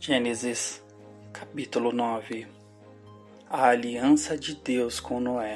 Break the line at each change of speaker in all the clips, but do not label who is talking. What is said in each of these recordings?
Gênesis, capítulo 9. A aliança de Deus com Noé.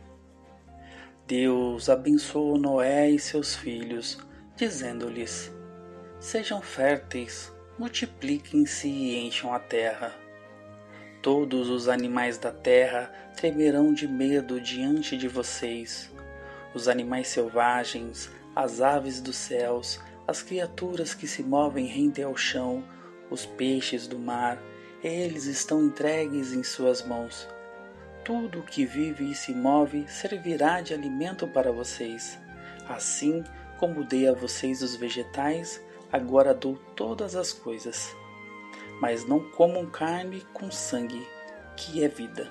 Deus abençoou Noé e seus filhos, dizendo-lhes: Sejam férteis, multipliquem-se e encham a terra. Todos os animais da terra tremerão de medo diante de vocês. Os animais selvagens, as aves dos céus, as criaturas que se movem rente ao chão, os peixes do mar, eles estão entregues em suas mãos. Tudo o que vive e se move servirá de alimento para vocês. Assim como dei a vocês os vegetais, agora dou todas as coisas. Mas não comam carne com sangue, que é vida.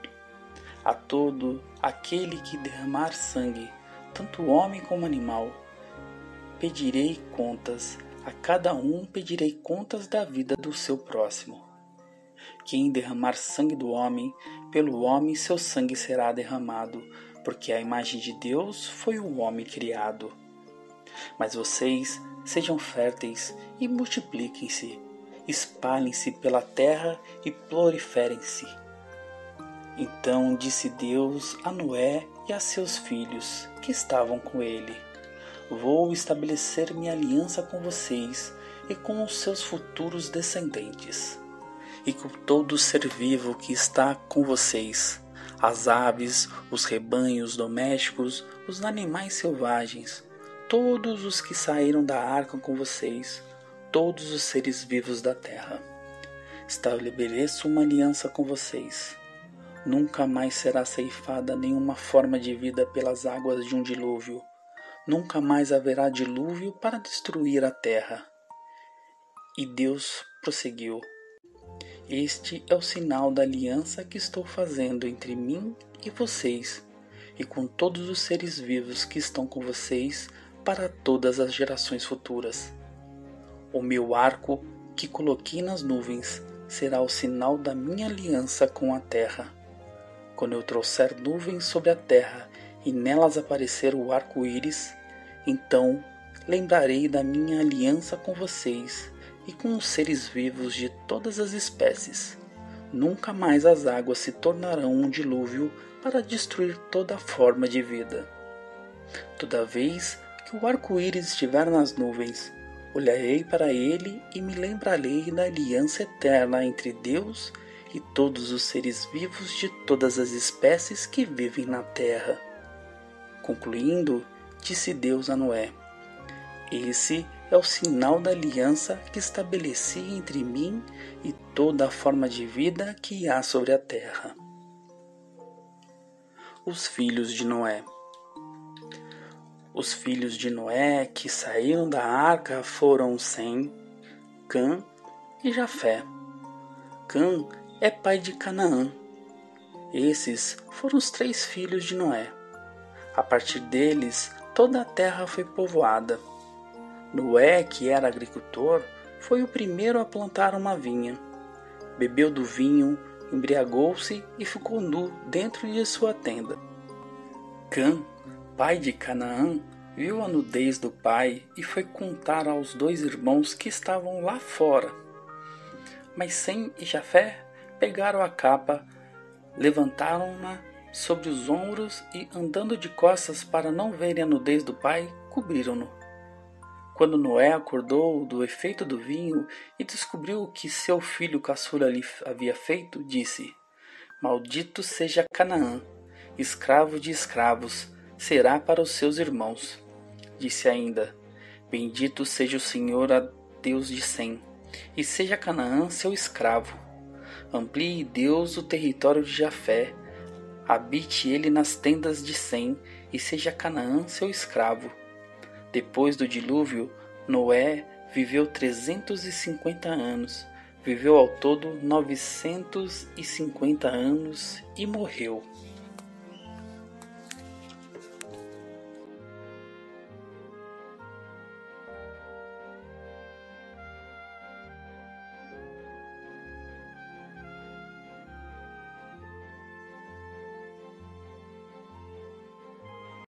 A todo aquele que derramar sangue, tanto homem como animal, pedirei contas. A cada um pedirei contas da vida do seu próximo. Quem derramar sangue do homem, pelo homem seu sangue será derramado, porque a imagem de Deus foi o homem criado. Mas vocês sejam férteis e multipliquem-se, espalhem-se pela terra e proliferem-se. Então disse Deus a Noé e a seus filhos que estavam com ele: Vou estabelecer minha aliança com vocês e com os seus futuros descendentes, e com todo ser vivo que está com vocês, as aves, os rebanhos domésticos, os animais selvagens, todos os que saíram da arca com vocês, todos os seres vivos da terra. Estabeleço uma aliança com vocês. Nunca mais será ceifada nenhuma forma de vida pelas águas de um dilúvio. Nunca mais haverá dilúvio para destruir a terra. E Deus prosseguiu: Este é o sinal da aliança que estou fazendo entre mim e vocês, e com todos os seres vivos que estão com vocês para todas as gerações futuras. O meu arco que coloquei nas nuvens será o sinal da minha aliança com a terra. Quando eu trouxer nuvens sobre a terra e nelas aparecer o arco-íris, então lembrarei da minha aliança com vocês e com os seres vivos de todas as espécies. Nunca mais as águas se tornarão um dilúvio para destruir toda forma de vida. Toda vez que o arco-íris estiver nas nuvens, olharei para ele e me lembrarei da aliança eterna entre Deus e todos os seres vivos de todas as espécies que vivem na terra. Concluindo, disse Deus a Noé: Esse é o sinal da aliança que estabeleci entre mim e toda a forma de vida que há sobre a terra. Os filhos de Noé. Os filhos de Noé que saíram da arca foram Sem, Cã e Jafé. Cã é pai de Canaã. Esses foram os 3 filhos de Noé. A partir deles, toda a terra foi povoada. Noé, que era agricultor, foi o primeiro a plantar uma vinha. Bebeu do vinho, embriagou-se e ficou nu dentro de sua tenda. Cã, pai de Canaã, viu a nudez do pai e foi contar aos 2 irmãos que estavam lá fora. Mas Sem e Jafé pegaram a capa, levantaram-na sobre os ombros e, andando de costas para não verem a nudez do pai, cobriram-no. Quando Noé acordou do efeito do vinho e descobriu o que seu filho caçula lhe havia feito, disse: Maldito seja Canaã, escravo de escravos, será para os seus irmãos. Disse ainda: Bendito seja o Senhor, a Deus de Sem, e seja Canaã seu escravo. Amplie Deus o território de Jafé, habite ele nas tendas de Sem, e seja Canaã seu escravo. Depois do dilúvio, Noé viveu 350 anos, viveu ao todo 950 anos e morreu.